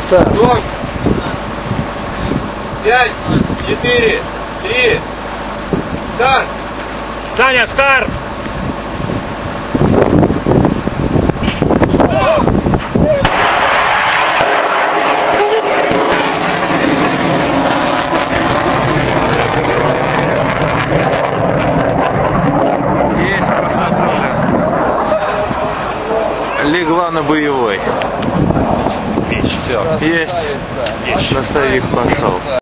Старт. 5, 4, 3, старт! Саня, старт! Есть красота. Легла на боевой. Меч, все. Есть. Носовик пошел.